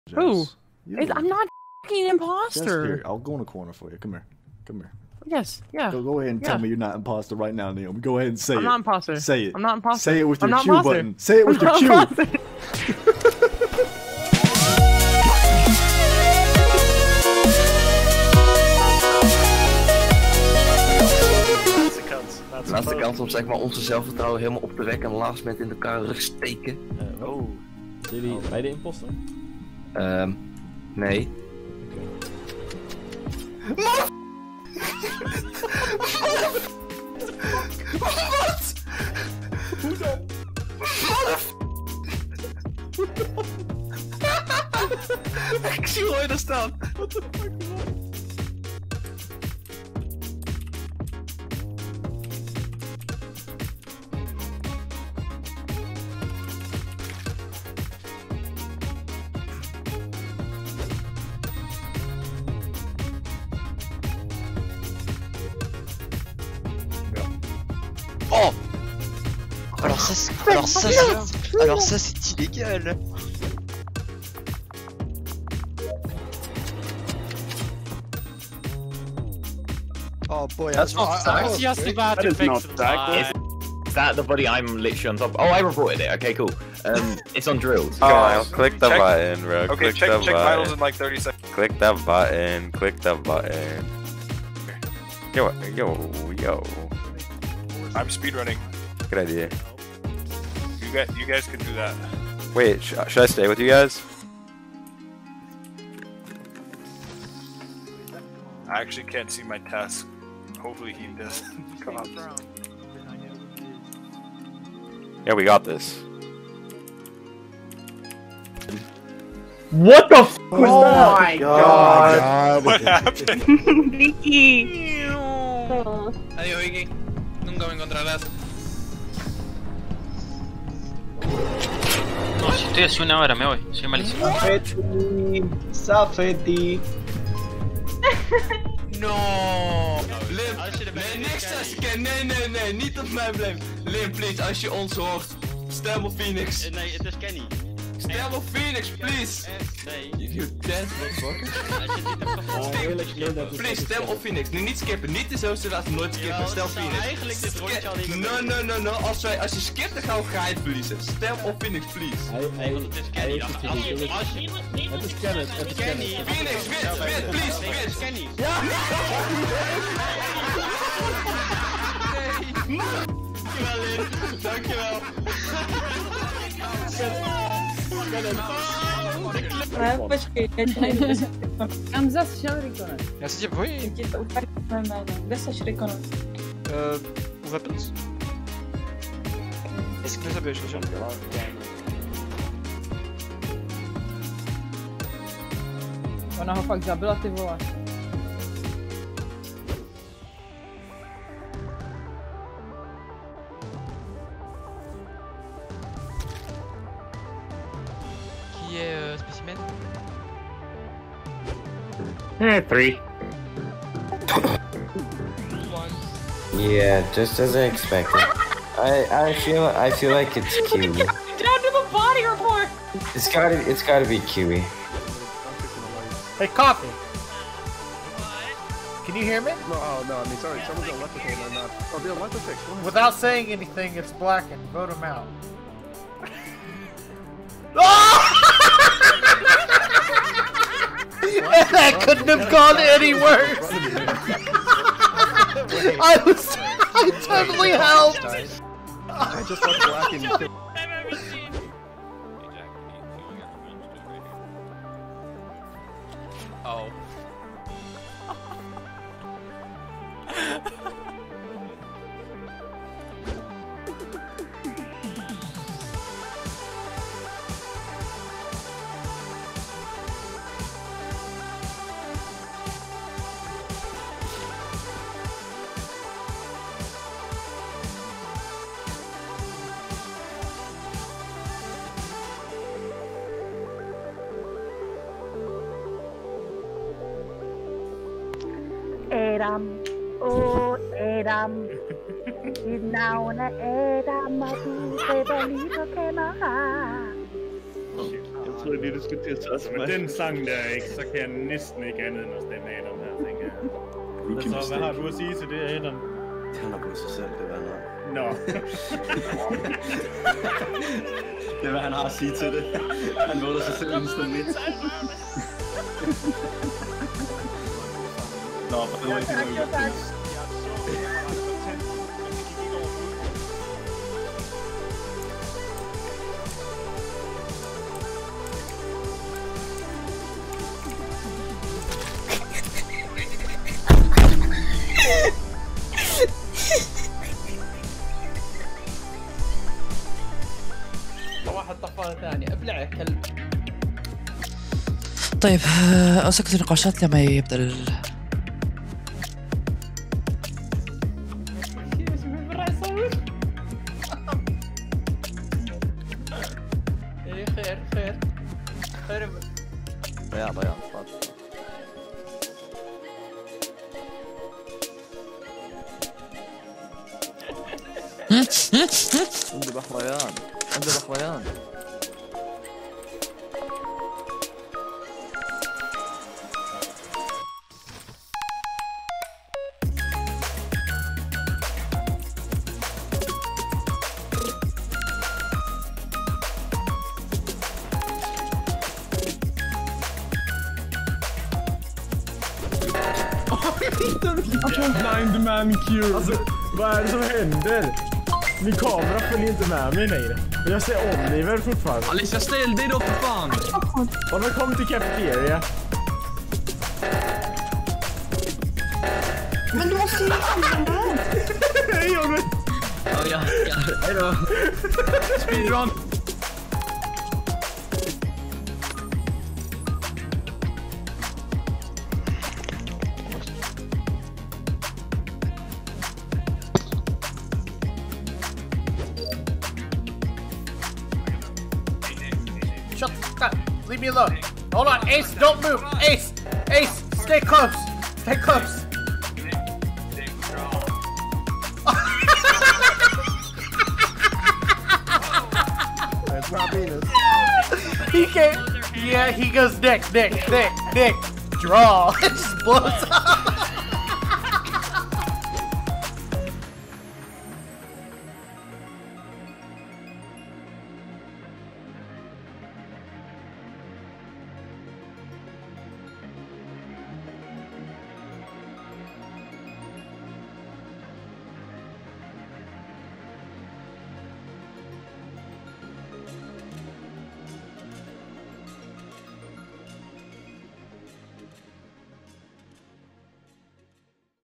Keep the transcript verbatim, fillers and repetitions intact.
Who? I'm not fucking imposter. Here, I'll go in the corner for you. Come here. Come here. Yes, yeah. Go, go ahead and yeah. tell me you're not imposter right now, Neil. Go ahead and say I'm it. not imposter. Say it. I'm not imposter. Say it with I'm your not Q imposter. button. Say it with I'm your Q. Laatste kans om zeg maar onze zelfvertrouwen helemaal op te wekken en last moment in elkaar rug steken. Uh, oh. Zijn jullie beide imposter? Um, nee. Wat? Hoe dan? Ik zie Roy daar staan. What the fuck, man? Oh! Alors ça, c'est... Alors ça, c'est... Alors ça, c'est illégal. Oh boy, that's not What's just about to fix Is, is that the body I'm literally on top of? Oh, I reported it. Okay, cool. Um, it's on drilled. Oh, Guys, click the check, button, bro. Okay, click check, the check button. vitals in like thirty seconds. Click the button. Click the button. Yo, yo, yo. I'm speedrunning. Good idea. You guys, you guys can do that. Wait, sh should I stay with you guys? I actually can't see my task. Hopefully he does. Come on. Yeah, we got this. What the f was oh that? Oh my god. god. What happened? Vicky. Adiós, Vicky. Nunca me encontrarás. No, si estoy hace una hora, me voy. Soy malísimo. Safety. Safety. No! Lim, nee, niks te scannen. Nee, nee, nee, niet op mij blijven. Lim, please, als je ons hoort, stem op Phoenix. Nee, het is Kenny. Stem op Phoenix, please. Nee. You dead motherfucker. Please, stem op Phoenix. Nu niet skippen, niet dezelfde laten, nooit skippen. Stel Phoenix. Eigenlijk dit rondje al niet. No, no, no, no. Als, wij, als je skipt, dan gaan we geheid verliezen. Stem op Phoenix, please. Hij, hij, Want het is Kenny. hij heeft het Als je, niet. als je, Het is Kenneth, het is Kenny. Kenneth. Phoenix, wit, wit, please, Het is wit. Kenny. Ja! Dankjewel, Lin. Dankjewel. Počkej, mám zas šel rekonat. Já se tě bojím. Ti to úplně jméno. Kde seš rekonat? Uh, weapons? Jestli nezabiješ, že? Ona ho fakt zabila, ty vole. Qui est euh, spécimen? Eh, three. Yeah, just as I expected. I I feel I feel like it's Kiwi. Down to the body report! It's gotta it's gotta be Kiwi. Hey, coffee. Can you hear me? No, oh, no, I mean, sorry, someone's electrical and not. Oh, the electric. Without saying anything, it's blackened. Vote him out. That couldn't have gone any worse. I was, I totally helped. I just left black and you Oh. Eram, oh Eram, dit navn er Adam, og du sætter lige på kamera. tror lige, du skulle til at tage med den sang der, ikke, så kan jeg næsten ikke andet end at stemme Adam her, tænker jeg. Så hvad har du at sige til det, Adam? Det handler på sig selv, det der her. Nå. Det er, hvad han har at sige til det. Han måler sig selv instantligt. Nå, det var ikke noget. واحد طفاه ثاني ابلع كلب. طيب أسكت النقاشات لما يبدأ ال... ايه خير خير خير ضياع ضياع عندي بحريان عندي بحريان Blind man cue. Alltså, vad är det som händer? Min kamera följer inte med mig längre. Men jag ser Oliver fortfarande. Alicia, ställ dig då för fan! Oliver, kom till cafeteria. Men du måste ju använda den. Hej Oliver! Ja, ja, ja. Hej då! Speedrun! Shut up! Leave me alone! Hold on, Ace, don't move! Ace! Ace! Stay close! Stay close! That's not Venus. He can't. Yeah, he goes Nick, Nick, Nick, Nick. Draw. It just blows up.